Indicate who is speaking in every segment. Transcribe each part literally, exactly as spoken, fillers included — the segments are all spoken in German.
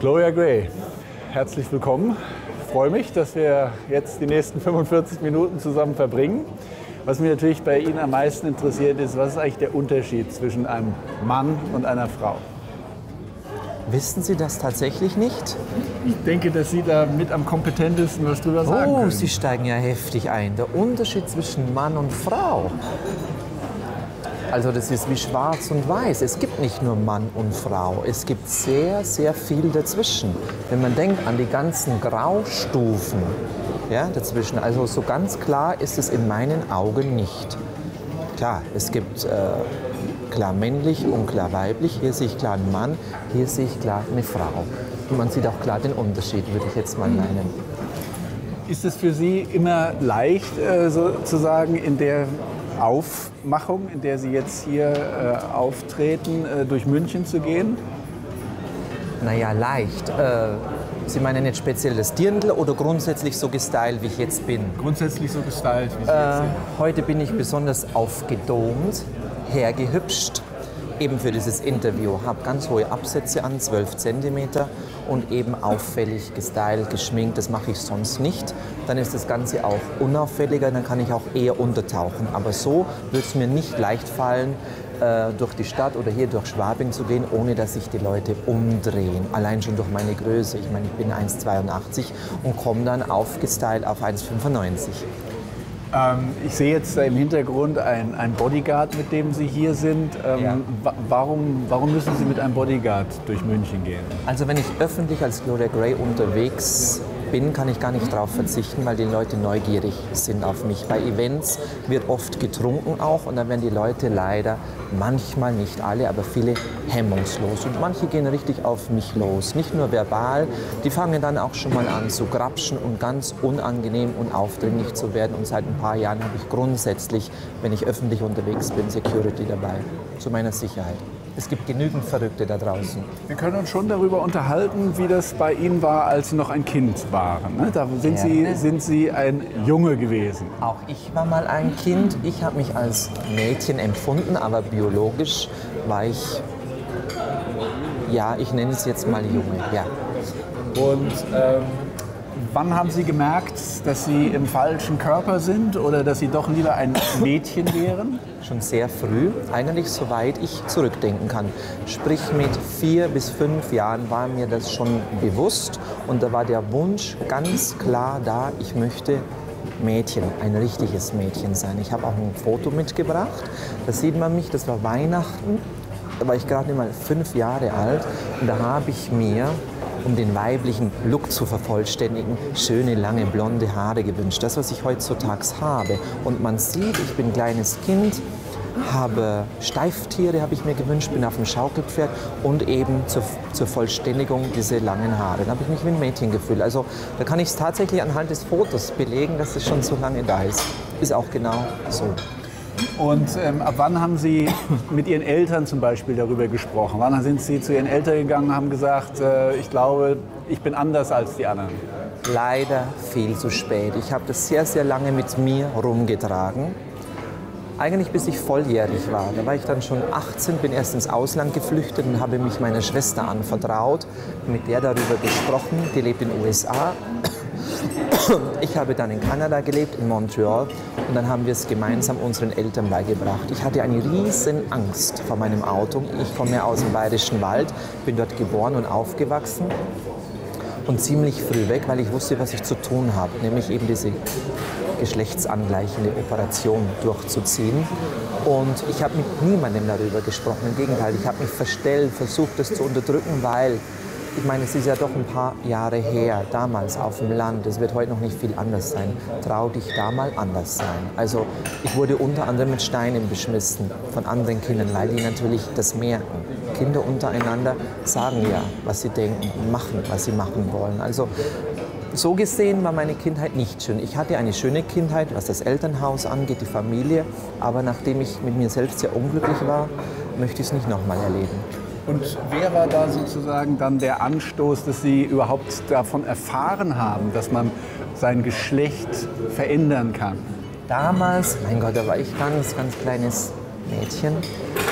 Speaker 1: Gloria Grey, herzlich willkommen. Ich freue mich, dass wir jetzt die nächsten fünfundvierzig Minuten zusammen verbringen. Was mich natürlich bei Ihnen am meisten interessiert ist, was ist eigentlich der Unterschied zwischen einem Mann und einer Frau?
Speaker 2: Wissen Sie das tatsächlich nicht?
Speaker 1: Ich denke, dass Sie da mit am kompetentesten was drüber sagen
Speaker 2: Oh,
Speaker 1: können.
Speaker 2: Sie steigen ja heftig ein. Der Unterschied zwischen Mann und Frau. Also das ist wie schwarz und weiß. Es gibt nicht nur Mann und Frau. Es gibt sehr, sehr viel dazwischen. Wenn man denkt an die ganzen Graustufen, ja, dazwischen. Also so ganz klar ist es in meinen Augen nicht. Klar, es gibt äh, klar männlich und klar weiblich. Hier sehe ich klar einen Mann, hier sehe ich klar eine Frau. Und man sieht auch klar den Unterschied, würde ich jetzt mal meinen.
Speaker 1: Ist es für Sie immer leicht, äh, sozusagen in der Aufmachung, in der Sie jetzt hier äh, auftreten, äh, durch München zu gehen?
Speaker 2: Naja, leicht. Äh, Sie meinen jetzt speziell das Dirndl oder grundsätzlich so gestylt, wie ich jetzt bin?
Speaker 1: Grundsätzlich so gestylt, wie Sie
Speaker 2: äh,
Speaker 1: jetzt sind.
Speaker 2: Heute bin ich besonders aufgedomt, hergehübscht, eben für dieses Interview. Habe ganz hohe Absätze an, zwölf Zentimeter und eben auffällig gestylt, geschminkt. Das mache ich sonst nicht. Dann ist das Ganze auch unauffälliger, dann kann ich auch eher untertauchen. Aber so wird es mir nicht leicht fallen, äh, durch die Stadt oder hier durch Schwabing zu gehen, ohne dass sich die Leute umdrehen. Allein schon durch meine Größe. Ich meine, ich bin eins Komma zweiundachtzig und komme dann aufgestylt auf eins Komma fünfundneunzig.
Speaker 1: Ähm, ich sehe jetzt im Hintergrund ein, ein Bodyguard, mit dem Sie hier sind. Ähm,
Speaker 2: Ja.
Speaker 1: wa warum, warum müssen Sie mit einem Bodyguard durch München gehen?
Speaker 2: Also wenn ich öffentlich als Gloria Grey unterwegs bin, kann ich gar nicht darauf verzichten, weil die Leute neugierig sind auf mich. Bei Events wird oft getrunken auch und dann werden die Leute leider, manchmal nicht alle, aber viele hemmungslos. Und manche gehen richtig auf mich los, nicht nur verbal, die fangen dann auch schon mal an zu grapschen und ganz unangenehm und aufdringlich zu werden. Und seit ein paar Jahren habe ich grundsätzlich, wenn ich öffentlich unterwegs bin, Security dabei, zu meiner Sicherheit. Es gibt genügend Verrückte da draußen.
Speaker 1: Wir können uns schon darüber unterhalten, wie das bei Ihnen war, als Sie noch ein Kind waren. Ne? Da sind,
Speaker 2: Ja.
Speaker 1: Sie, sind Sie ein Junge gewesen.
Speaker 2: Auch ich war mal ein Kind. Ich habe mich als Mädchen empfunden, aber biologisch war ich, ja, ich nenne es jetzt mal Junge, ja.
Speaker 1: Und ähm, wann haben Sie gemerkt, dass Sie im falschen Körper sind oder dass Sie doch lieber ein Mädchen wären?
Speaker 2: Schon sehr früh, eigentlich soweit ich zurückdenken kann. Sprich mit vier bis fünf Jahren war mir das schon bewusst und da war der Wunsch ganz klar da, ich möchte Mädchen, ein richtiges Mädchen sein. Ich habe auch ein Foto mitgebracht, da sieht man mich, das war Weihnachten, da war ich gerade mal fünf Jahre alt und da habe ich mir, um den weiblichen Look zu vervollständigen, schöne, lange, blonde Haare gewünscht. Das, was ich heutzutage habe. Und man sieht, ich bin ein kleines Kind, habe Steiftiere, habe ich mir gewünscht, bin auf dem Schaukelpferd und eben zur, zur Vollständigung diese langen Haare. Da habe ich mich wie ein Mädchen gefühlt. Also da kann ich es tatsächlich anhand des Fotos belegen, dass es schon so lange da ist. Ist auch genau so.
Speaker 1: Und ähm, ab wann haben Sie mit Ihren Eltern zum Beispiel darüber gesprochen? Wann sind Sie zu Ihren Eltern gegangen und haben gesagt, äh, ich glaube, ich bin anders als die anderen?
Speaker 2: Leider viel zu spät. Ich habe das sehr, sehr lange mit mir rumgetragen. Eigentlich bis ich volljährig war. Da war ich dann schon achtzehn, bin erst ins Ausland geflüchtet und habe mich meiner Schwester anvertraut, mit der darüber gesprochen. Die lebt in den U S A. Ich habe dann in Kanada gelebt, in Montreal, und dann haben wir es gemeinsam unseren Eltern beigebracht. Ich hatte eine riesen Angst vor meinem Auto. Ich komme ja aus dem Bayerischen Wald, bin dort geboren und aufgewachsen und ziemlich früh weg, weil ich wusste, was ich zu tun habe, nämlich eben diese geschlechtsangleichende Operation durchzuziehen. Und ich habe mit niemandem darüber gesprochen. Im Gegenteil, ich habe mich verstellt, versucht, das zu unterdrücken, weil ich meine, es ist ja doch ein paar Jahre her, damals auf dem Land. Es wird heute noch nicht viel anders sein. Trau dich da mal anders sein. Also ich wurde unter anderem mit Steinen beschmissen von anderen Kindern, weil die natürlich das merken. Kinder untereinander sagen ja, was sie denken und machen, was sie machen wollen. Also so gesehen war meine Kindheit nicht schön. Ich hatte eine schöne Kindheit, was das Elternhaus angeht, die Familie. Aber nachdem ich mit mir selbst sehr unglücklich war, möchte ich es nicht nochmal erleben.
Speaker 1: Und wer war da sozusagen dann der Anstoß, dass Sie überhaupt davon erfahren haben, dass man sein Geschlecht verändern kann?
Speaker 2: Damals, mein Gott, da war ich ganz, ganz kleines Mädchen.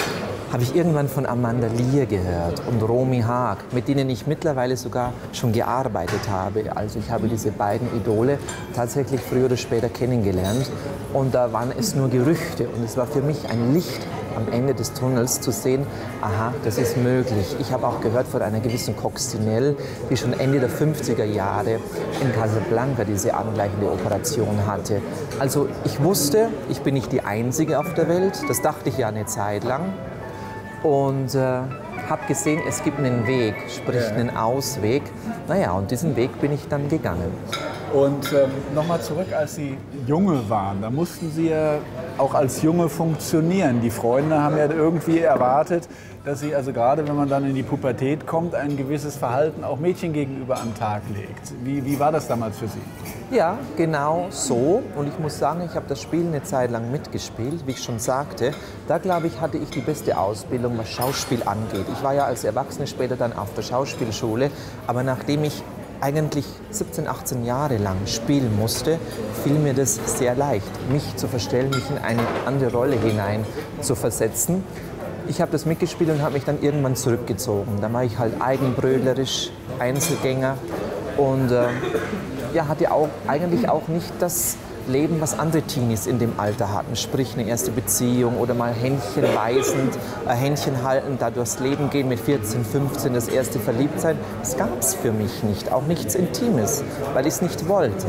Speaker 2: habe ich irgendwann von Amanda Lear gehört und Romy Haag, mit denen ich mittlerweile sogar schon gearbeitet habe. Also ich habe diese beiden Idole tatsächlich früher oder später kennengelernt und da waren es nur Gerüchte und es war für mich ein Licht am Ende des Tunnels zu sehen, aha, das ist möglich. Ich habe auch gehört von einer gewissen Coccinelle, die schon Ende der fünfziger Jahre in Casablanca diese angleichende Operation hatte. Also ich wusste, ich bin nicht die Einzige auf der Welt, das dachte ich ja eine Zeit lang. Und äh, habe gesehen, es gibt einen Weg, sprich ja. einen Ausweg. Naja, und diesen Weg bin ich dann gegangen.
Speaker 1: Und ähm, nochmal zurück, als Sie Junge waren, da mussten Sie ja auch als Junge funktionieren. Die Freunde haben ja irgendwie erwartet, dass Sie, also gerade wenn man dann in die Pubertät kommt, ein gewisses Verhalten auch Mädchen gegenüber an den Tag legt. Wie, wie war das damals für Sie?
Speaker 2: Ja, genau so. Und ich muss sagen, ich habe das Spiel eine Zeit lang mitgespielt, wie ich schon sagte. Da, glaube ich, hatte ich die beste Ausbildung, was Schauspiel angeht. Ich war ja als Erwachsene später dann auf der Schauspielschule, aber nachdem ich eigentlich siebzehn, achtzehn Jahre lang spielen musste, fiel mir das sehr leicht, mich zu verstellen, mich in eine andere Rolle hinein zu versetzen. Ich habe das mitgespielt und habe mich dann irgendwann zurückgezogen. Dann war ich halt eigenbrötlerisch, Einzelgänger und äh, ja, hatte auch eigentlich auch nicht das Leben, was andere Teenies in dem Alter hatten. Sprich eine erste Beziehung oder mal Händchen beißend, äh, Händchen halten, da durchs Leben gehen mit vierzehn, fünfzehn, das erste Verliebtsein. Das gab es für mich nicht, auch nichts Intimes, weil ich es nicht wollte.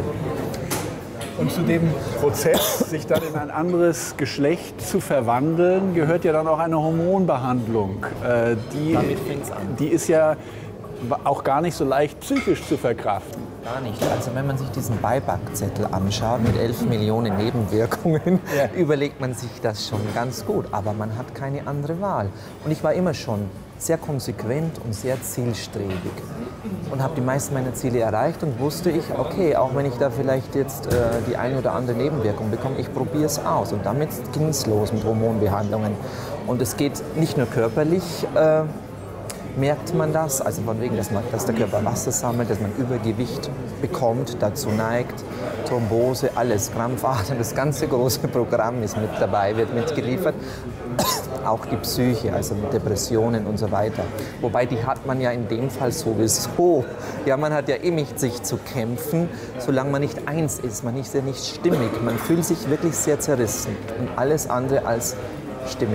Speaker 1: Und zu dem Prozess, sich dann in ein anderes Geschlecht zu verwandeln, gehört ja dann auch eine Hormonbehandlung. Äh, die,
Speaker 2: Damit fängt's an.
Speaker 1: Die ist ja auch gar nicht so leicht psychisch zu verkraften.
Speaker 2: Gar nicht. Also wenn man sich diesen Beipackzettel anschaut mit elf Millionen Nebenwirkungen, ja. überlegt man sich das schon ganz gut. Aber man hat keine andere Wahl. Und ich war immer schon sehr konsequent und sehr zielstrebig. Und habe die meisten meiner Ziele erreicht und wusste ich, okay, auch wenn ich da vielleicht jetzt äh, die eine oder andere Nebenwirkung bekomme, ich probiere es aus. Und damit ging es los mit Hormonbehandlungen. Und es geht nicht nur körperlich, äh, merkt man das, also von wegen, dass, man, dass der Körper Wasser sammelt, dass man Übergewicht bekommt, dazu neigt, Thrombose, alles, Krampfadern, das ganze große Programm ist mit dabei, wird mitgeliefert. Auch die Psyche, also Depressionen und so weiter. Wobei die hat man ja in dem Fall sowieso. Ja, man hat ja eh mit sich zu kämpfen, solange man nicht eins ist, man ist ja nicht stimmig. Man fühlt sich wirklich sehr zerrissen und alles andere als stimmig.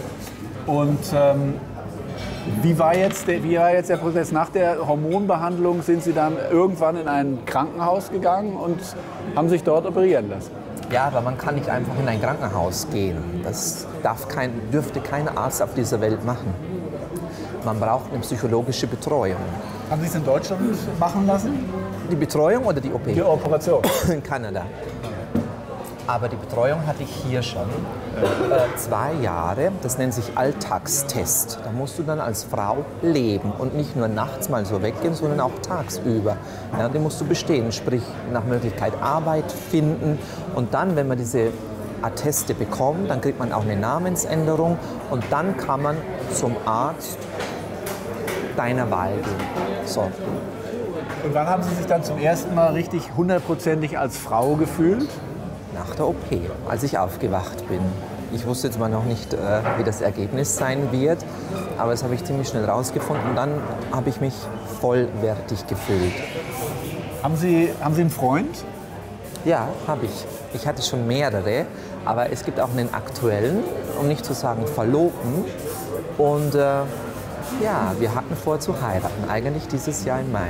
Speaker 1: Und ähm Wie war, jetzt der, wie war jetzt der Prozess? Nach der Hormonbehandlung sind Sie dann irgendwann in ein Krankenhaus gegangen und haben sich dort operieren lassen?
Speaker 2: Ja, aber man kann nicht einfach in ein Krankenhaus gehen. Das darf kein, dürfte kein Arzt auf dieser Welt machen. Man braucht eine psychologische Betreuung.
Speaker 1: Haben Sie es in Deutschland machen lassen?
Speaker 2: Die Betreuung oder die O P?
Speaker 1: Die Operation.
Speaker 2: In Kanada. Aber die Betreuung hatte ich hier schon. Äh, zwei Jahre, das nennt sich Alltagstest. Da musst du dann als Frau leben und nicht nur nachts mal so weggehen, sondern auch tagsüber. Ja, den musst du bestehen, sprich nach Möglichkeit Arbeit finden. Und dann, wenn man diese Atteste bekommt, dann kriegt man auch eine Namensänderung und dann kann man zum Arzt deiner Wahl gehen. So.
Speaker 1: Und wann haben Sie sich dann zum ersten Mal richtig hundertprozentig als Frau gefühlt?
Speaker 2: Nach der O P, als ich aufgewacht bin. Ich wusste jetzt mal noch nicht, äh, wie das Ergebnis sein wird, aber das habe ich ziemlich schnell rausgefunden und dann habe ich mich vollwertig gefühlt. Haben
Speaker 1: Sie, haben Sie einen Freund?
Speaker 2: Ja, habe ich. Ich hatte schon mehrere, aber es gibt auch einen aktuellen, um nicht zu sagen Verlobten. Und äh, ja, wir hatten vor zu heiraten, eigentlich dieses Jahr im Mai.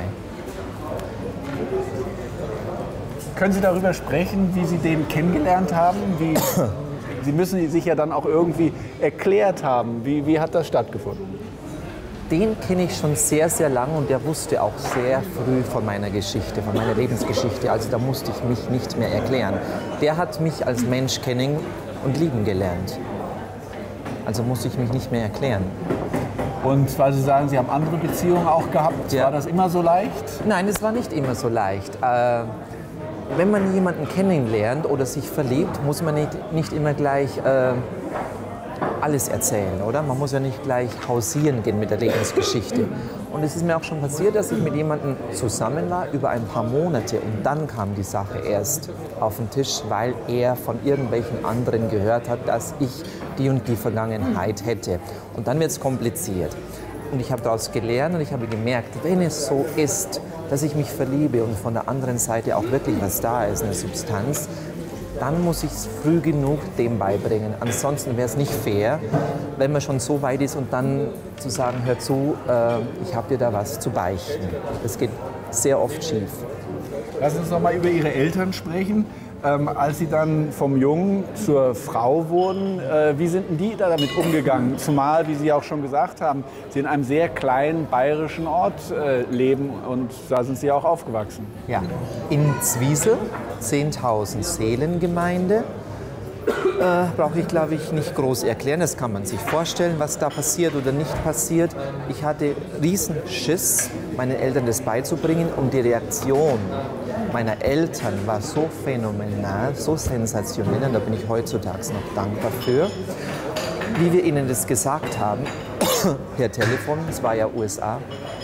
Speaker 1: Können Sie darüber sprechen, wie Sie den kennengelernt haben? Wie, Sie müssen sich ja dann auch irgendwie erklärt haben. Wie, wie hat das stattgefunden?
Speaker 2: Den kenne ich schon sehr, sehr lange und der wusste auch sehr früh von meiner Geschichte, von meiner Lebensgeschichte. Also da musste ich mich nicht mehr erklären. Der hat mich als Mensch kennen und lieben gelernt. Also musste ich mich nicht mehr erklären.
Speaker 1: Und weil Sie sagen, Sie haben andere Beziehungen auch gehabt, ja. War das immer so leicht?
Speaker 2: Nein, es war nicht immer so leicht. Äh, Wenn man jemanden kennenlernt oder sich verliebt, muss man nicht, nicht immer gleich äh, alles erzählen, oder? Man muss ja nicht gleich hausieren gehen mit der Lebensgeschichte. Und es ist mir auch schon passiert, dass ich mit jemandem zusammen war über ein paar Monate und dann kam die Sache erst auf den Tisch, weil er von irgendwelchen anderen gehört hat, dass ich die und die Vergangenheit hätte. Und dann wird es kompliziert. Und ich habe daraus gelernt und ich habe gemerkt, wenn es so ist, dass ich mich verliebe und von der anderen Seite auch wirklich was da ist, eine Substanz, dann muss ich es früh genug dem beibringen. Ansonsten wäre es nicht fair, wenn man schon so weit ist und dann zu sagen, hör zu, äh, ich habe dir da was zu beichten. Das geht sehr oft schief.
Speaker 1: Lassen Sie uns noch mal über Ihre Eltern sprechen. Ähm, als Sie dann vom Jungen zur Frau wurden, äh, wie sind denn die da damit umgegangen? Zumal, wie Sie auch schon gesagt haben, Sie in einem sehr kleinen bayerischen Ort äh, leben und da sind Sie auch aufgewachsen.
Speaker 2: Ja, in Zwiesel, zehntausend Seelengemeinde. Äh, brauche ich, glaube ich, nicht groß erklären. Das kann man sich vorstellen, was da passiert oder nicht passiert. Ich hatte riesen Schiss, meinen Eltern das beizubringen und die Reaktion meiner Eltern war so phänomenal, so sensationell und da bin ich heutzutage noch dankbar für. Wie wir ihnen das gesagt haben, per Telefon, das war ja U S A,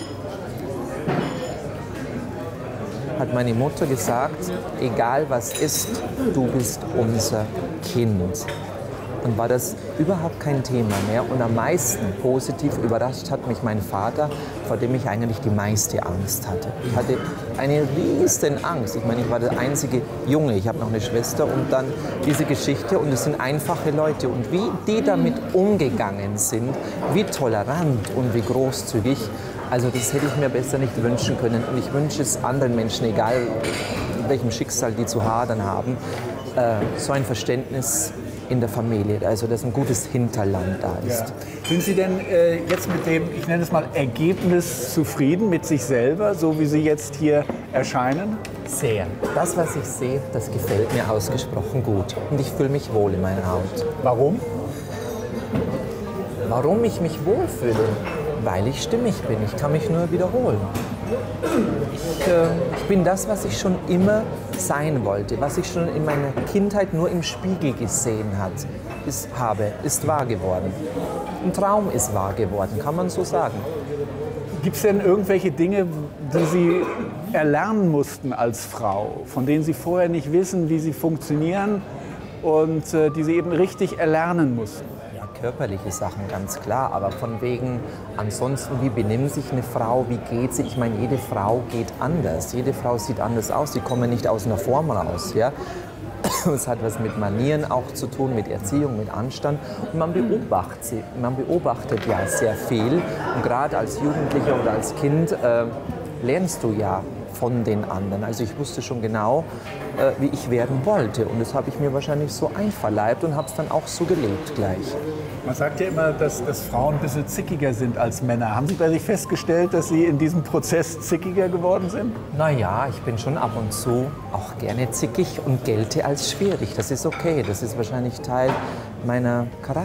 Speaker 2: hat meine Mutter gesagt, egal was ist, du bist unser Kind. Und war das überhaupt kein Thema mehr. Und am meisten positiv überrascht hat mich mein Vater, vor dem ich eigentlich die meiste Angst hatte. Ich hatte eine riesen Angst. Ich meine, ich war der einzige Junge, ich habe noch eine Schwester und dann diese Geschichte. Und es sind einfache Leute. Und wie die damit umgegangen sind, wie tolerant und wie großzügig, also das hätte ich mir besser nicht wünschen können. Und ich wünsche es anderen Menschen, egal in welchem Schicksal die zu hadern haben, äh, so ein Verständnis in der Familie, also dass ein gutes Hinterland da ist.
Speaker 1: Ja. Sind Sie denn äh, jetzt mit dem, ich nenne es mal, Ergebnis zufrieden mit sich selber, so wie Sie jetzt hier erscheinen?
Speaker 2: Sehr. Das, was ich sehe, das gefällt mir ausgesprochen gut. Und ich fühle mich wohl in meiner Haut.
Speaker 1: Warum?
Speaker 2: Warum ich mich wohlfühle? Weil ich stimmig bin. Ich kann mich nur wiederholen. Ich, äh, ich bin das, was ich schon immer sein wollte, was ich schon in meiner Kindheit nur im Spiegel gesehen hat, ist, habe, ist wahr geworden. Ein Traum ist wahr geworden, kann man so sagen.
Speaker 1: Gibt es denn irgendwelche Dinge, die Sie erlernen mussten als Frau, von denen Sie vorher nicht wissen, wie sie funktionieren und äh, die Sie eben richtig erlernen mussten?
Speaker 2: Körperliche Sachen, ganz klar, aber von wegen, ansonsten, wie benimmt sich eine Frau, wie geht sie? Ich meine, jede Frau geht anders, jede Frau sieht anders aus, die kommen nicht aus einer Form raus. Ja? Es hat was mit Manieren auch zu tun, mit Erziehung, mit Anstand und man beobachtet, sie, man beobachtet ja sehr viel und gerade als Jugendlicher oder als Kind äh, lernst du ja von den anderen. Also ich wusste schon genau, äh, wie ich werden wollte und das habe ich mir wahrscheinlich so einverleibt und habe es dann auch so gelebt gleich.
Speaker 1: Man sagt ja immer, dass, dass Frauen ein bisschen zickiger sind als Männer. Haben Sie bei sich festgestellt, dass Sie in diesem Prozess zickiger geworden sind?
Speaker 2: Naja, ich bin schon ab und zu auch gerne zickig und gelte als schwierig. Das ist okay, das ist wahrscheinlich Teil meiner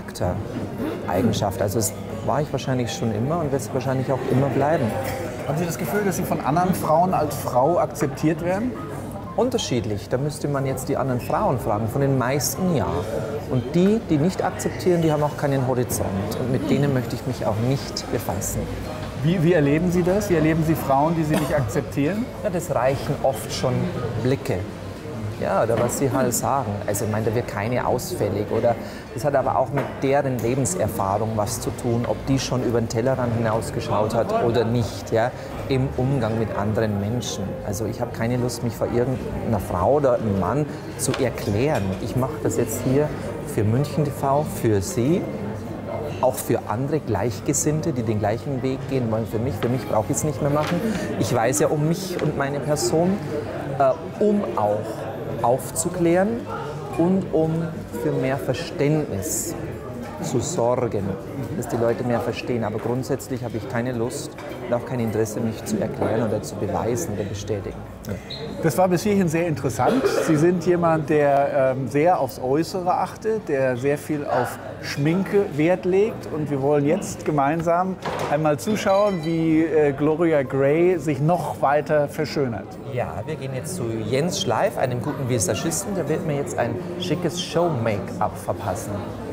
Speaker 2: Charaktereigenschaft. Also das war ich wahrscheinlich schon immer und wird es wahrscheinlich auch immer bleiben.
Speaker 1: Haben Sie das Gefühl, dass Sie von anderen Frauen als Frau akzeptiert werden?
Speaker 2: Unterschiedlich, da müsste man jetzt die anderen Frauen fragen, von den meisten ja. Und die, die nicht akzeptieren, die haben auch keinen Horizont und mit denen möchte ich mich auch nicht befassen.
Speaker 1: Wie, wie erleben Sie das? Wie erleben Sie Frauen, die Sie nicht akzeptieren?
Speaker 2: Ja, das reichen oft schon Blicke. Ja, oder was sie halt sagen. Also ich meine, da wird keine ausfällig. Oder das hat aber auch mit deren Lebenserfahrung was zu tun, ob die schon über den Tellerrand hinausgeschaut hat oder nicht, ja, im Umgang mit anderen Menschen. Also ich habe keine Lust, mich vor irgendeiner Frau oder einem Mann zu erklären. Ich mache das jetzt hier für München T V, für Sie, auch für andere Gleichgesinnte, die den gleichen Weg gehen wollen für mich. Für mich brauche ich es nicht mehr machen. Ich weiß ja um mich und meine Person, äh, um auch aufzuklären und um für mehr Verständnis zu sorgen, dass die Leute mehr verstehen. Aber grundsätzlich habe ich keine Lust und auch kein Interesse, mich zu erklären oder zu beweisen oder bestätigen. Ja.
Speaker 1: Das war bis hierhin sehr interessant. Sie sind jemand, der ähm, sehr aufs Äußere achtet, der sehr viel auf Schminke Wert legt. Und wir wollen jetzt gemeinsam einmal zuschauen, wie äh, Gloria Grey sich noch weiter verschönert.
Speaker 2: Ja, wir gehen jetzt zu Jens Schleif, einem guten Visagisten. Der wird mir jetzt ein schickes Show-Make-up verpassen.